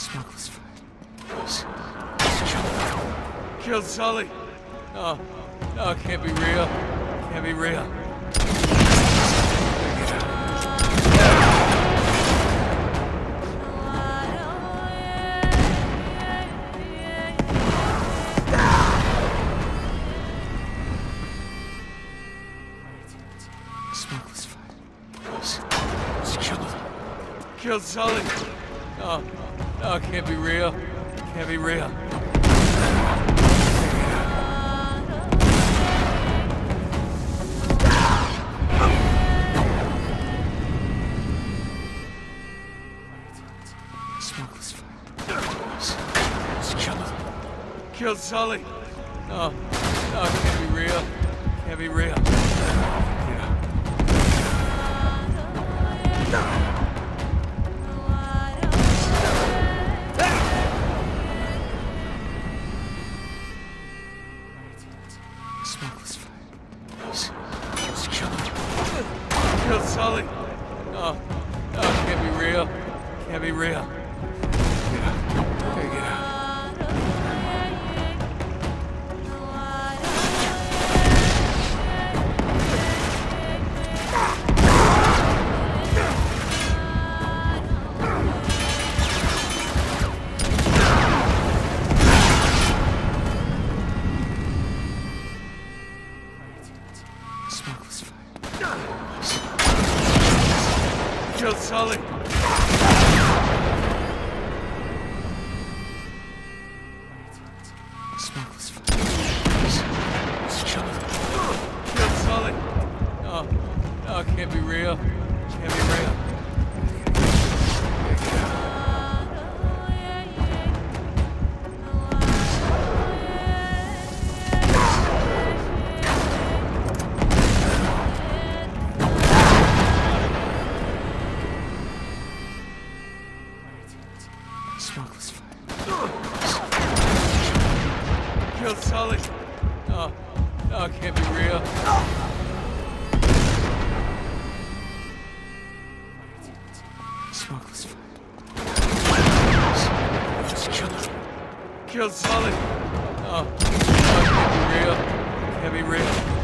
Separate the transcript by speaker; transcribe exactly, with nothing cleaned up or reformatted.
Speaker 1: Smuggler's fight.
Speaker 2: Killed Sully. No, no, it can't be real. Can't be real.
Speaker 1: Smuggler's fight.
Speaker 2: Killed him. Killed Sully. No, no, it can't be real. Can't be real.
Speaker 1: Smuggler's fight.
Speaker 2: Killed him. Killed Sully. No, no, it can't be real. Can't be real.
Speaker 1: Smuggler's fight.
Speaker 2: Killed him. Killed Sully. No, no, it can't be real. Can't be real.
Speaker 1: Get out. Hey, get out. Smuggler's fight.
Speaker 2: Killed Sully.
Speaker 1: Smuggler's fight.
Speaker 2: Killed him. Killed Sully. No, no, it can't be real. Can't be real.
Speaker 1: Smuggler's fight.
Speaker 2: Killed Sully. No, no, it can't be real.
Speaker 1: Smuggler's fight.
Speaker 2: Killed him. Killed Sully. No, no, it can't be real. Can't be real.